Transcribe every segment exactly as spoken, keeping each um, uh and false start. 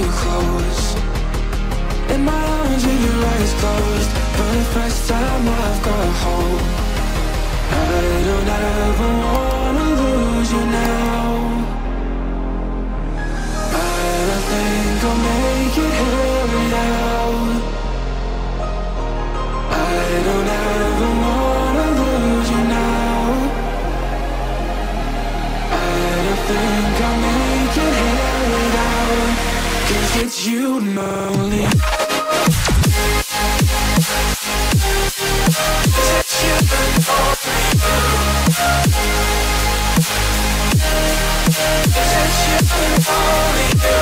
close. In my arms with your eyes closed, for the first time I've got hope. I don't ever wanna lose you now. I don't think I'll make it here without. I don't ever wanna lose you now. I don't think I'll make it here without. 'Cause it's you and only. It's you and only you. It's you and only you.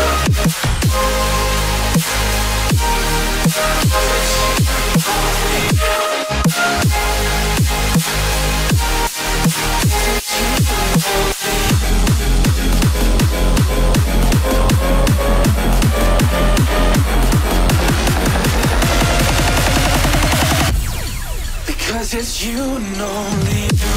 Because it's you and only you.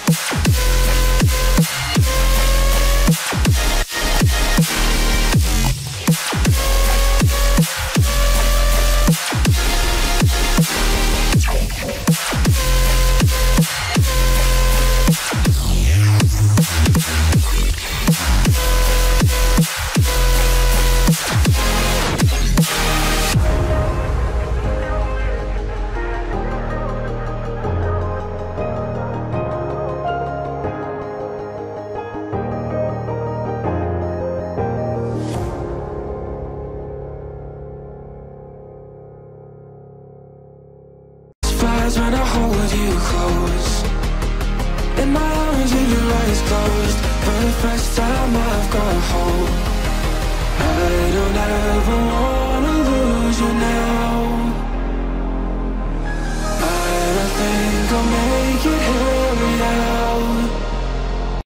When I hold you close, in my arms with your eyes closed, for the first time I've got hope.